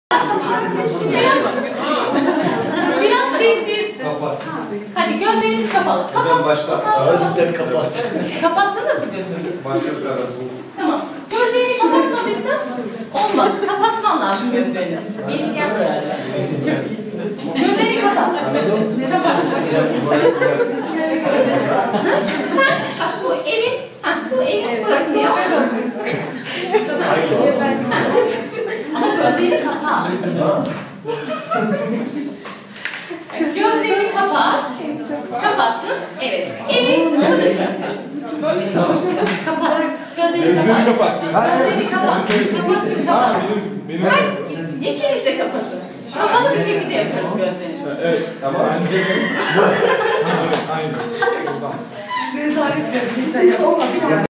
Biraz sessiz. Hadi gözleriniz kapalı. Ağzını kapat. Kapattınız mı gözünüzü? Tamam. Gözlerini kapatmadıysa olmaz. Kapatman lazım gözlerini. Biz yapmıyoruz. Gözlerini kapat. Sen bu evin burası diyor. Ama gözlerini kapat. Gözlerini kapat. Kapattın. Evet. Evin şurada çıkıyorsun. Böyle şurada. Kapat. Gözlerini kapat. Gözlerini kapat. Kapat. İkiniz de kapatın. Kapalı bir şekilde yapıyoruz gözlerinizi. Evet. Tamam. Rezalet gerçekten ya.